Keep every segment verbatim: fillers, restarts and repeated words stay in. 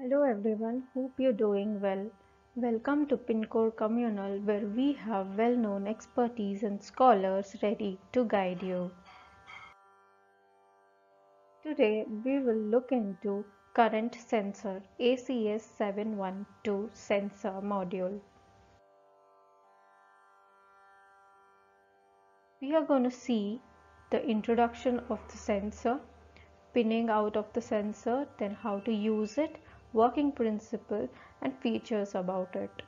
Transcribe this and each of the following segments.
Hello everyone, hope you're doing well. Welcome to Pincore Communal, where we have well-known expertise and scholars ready to guide you. Today we will look into current sensor A C S seven one two sensor module. We are going to see the introduction of the sensor, pinning out of the sensor, then how to use it, working principle and features about it.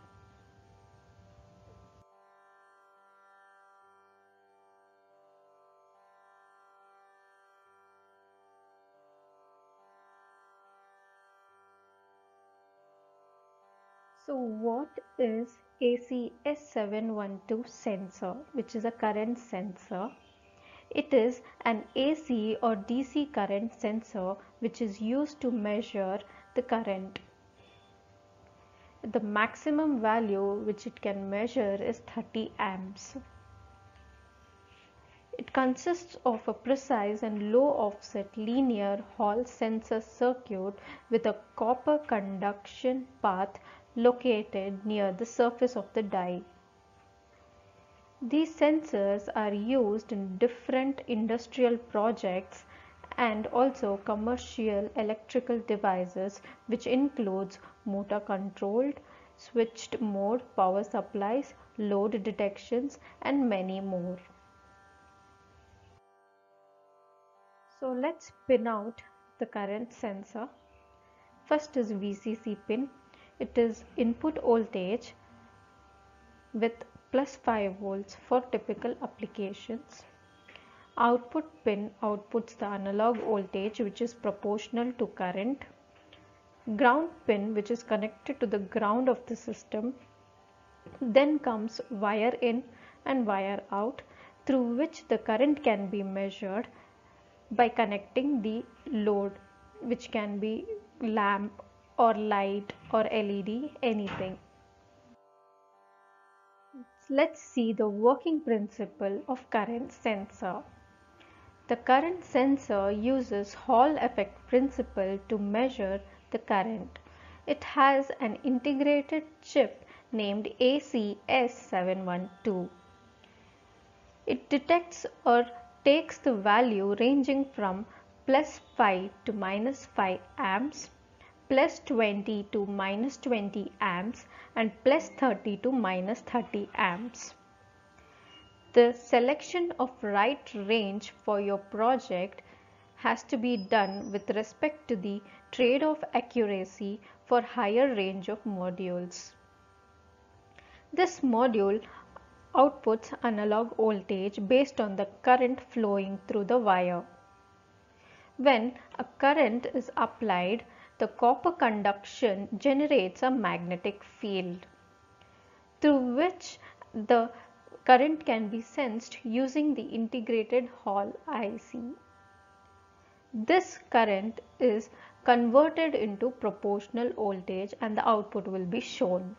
So what is A C S seven one two sensor, which is a current sensor? It is an A C or D C current sensor which is used to measure the current. The maximum value which it can measure is thirty amps. It consists of a precise and low offset linear Hall sensor circuit with a copper conduction path located near the surface of the die. These sensors are used in different industrial projects and also commercial electrical devices, which includes motor controlled, switched mode power supplies, load detections and many more. So let's pin out the current sensor. First is V C C pin. It is input voltage with plus five volts for typical applications. Output pin outputs the analog voltage which is proportional to current. Ground pin which is connected to the ground of the system. Then comes wire in and wire out, through which the current can be measured by connecting the load, which can be lamp or light or L E D, anything. Let's see the working principle of current sensor. The current sensor uses Hall effect principle to measure the current. It has an integrated chip named A C S seven one two. It detects or takes the value ranging from plus five to minus five amps, plus twenty to minus twenty amps and plus thirty to minus thirty amps. The selection of right range for your project has to be done with respect to the trade-off accuracy for higher range of modules. This module outputs analog voltage based on the current flowing through the wire. When a current is applied, the copper conduction generates a magnetic field through which the current can be sensed using the integrated Hall I C. This current is converted into proportional voltage and the output will be shown.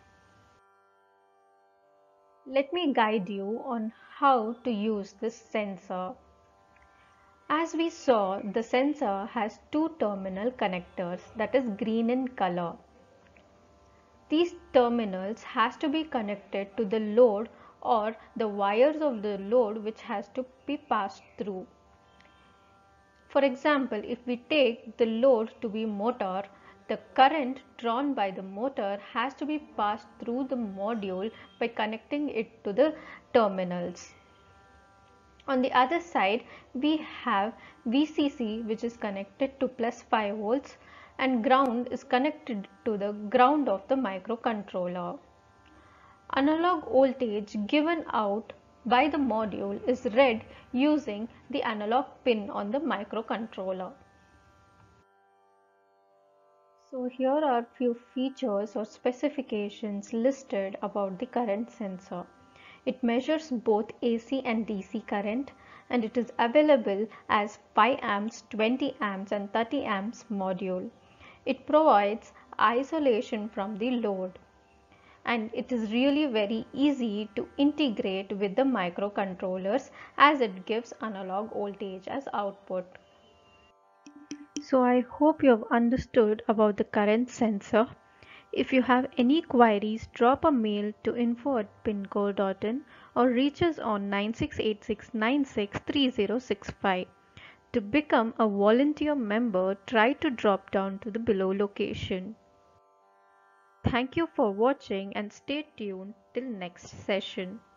Let me guide you on how to use this sensor. As we saw, the sensor has two terminal connectors, that is green in color. These terminals has to be connected to the load or the wires of the load which has to be passed through. For example, if we take the load to be motor, the current drawn by the motor has to be passed through the module by connecting it to the terminals. On the other side, we have V C C which is connected to plus five volts and ground is connected to the ground of the microcontroller. Analog voltage given out by the module is read using the analog pin on the microcontroller. So here are few features or specifications listed about the current sensor. It measures both A C and D C current and it is available as five amps, twenty amps and thirty amps module. It provides isolation from the load and it is really very easy to integrate with the microcontrollers as it gives analog voltage as output. So I hope you have understood about the current sensor. If you have any queries, drop a mail to info at pincore dot in or reach us on nine six eight six nine six three zero six five. To become a volunteer member, try to drop down to the below location. Thank you for watching and stay tuned till next session.